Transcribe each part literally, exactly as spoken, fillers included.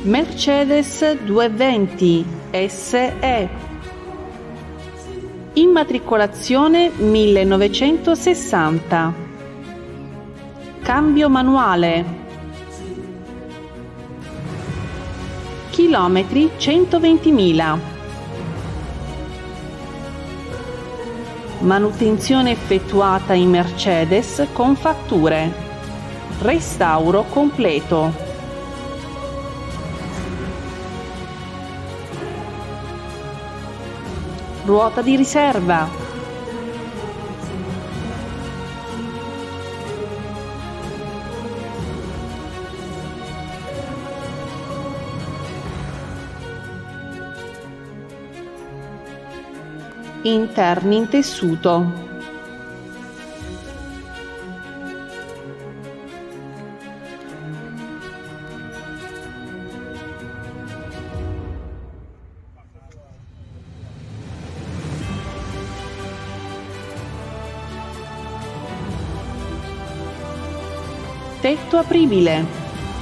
Mercedes duecentoventi S E. Immatricolazione millenovecentosessanta. Cambio manuale. Chilometri centoventimila. Manutenzione effettuata in Mercedes con fatture. Restauro completo. Ruota di riserva. Interni in tessuto. Tetto apribile.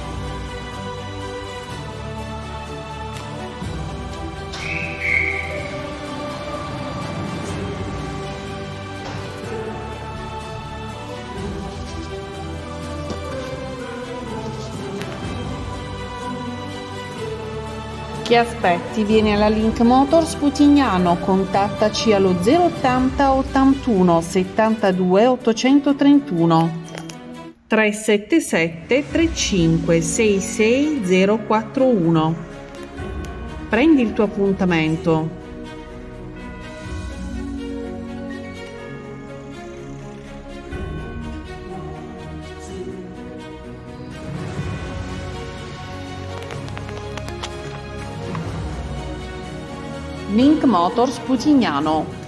Chi aspetti viene alla Link Motors Putignano, contattaci allo zero ottanta ottantuno settantadue ottocentotrentuno. tre sette sette tre cinque sei sei zero quattro uno. Prendi il tuo appuntamento. Link Motors Putignano.